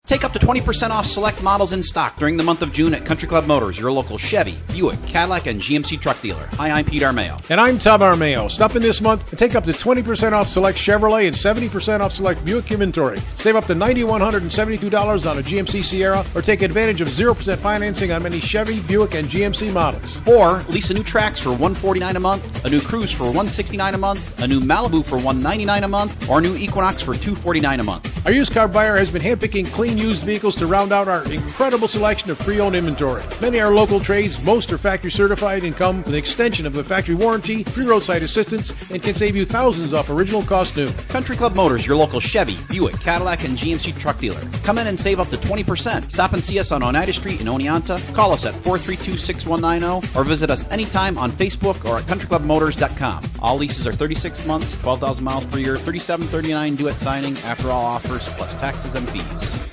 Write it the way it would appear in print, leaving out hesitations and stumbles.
Take up to 20% off select models in stock during the month of June at Country Club Motors, your local Chevy, Buick, Cadillac, and GMC truck dealer. Hi, I'm Pete Armeo. And I'm Tom Armeo. Stop in this month and take up to 20% off select Chevrolet and 70% off select Buick inventory. Save up to $9,172 on a GMC Sierra or take advantage of 0% financing on many Chevy, Buick, and GMC models. Or lease a new Trax for $149 a month, a new Cruise for $169 a month, a new Malibu for $199 a month, or a new Equinox for $249 a month. Our used car buyer has been handpicking clean used vehicles to round out our incredible selection of pre-owned inventory. Many are local trades, most are factory certified and come with an extension of the factory warranty, free roadside assistance, and can save you thousands off original cost new. Country Club Motors, your local Chevy, Buick, Cadillac, and GMC truck dealer. Come in and save up to 20%. Stop and see us on Oneida Street in Oneonta. Call us at 432-6190 or visit us anytime on Facebook or at countryclubmotors.com. All leases are 36 months, 12,000 miles per year, $37.39 due at signing after all offers plus taxes and fees.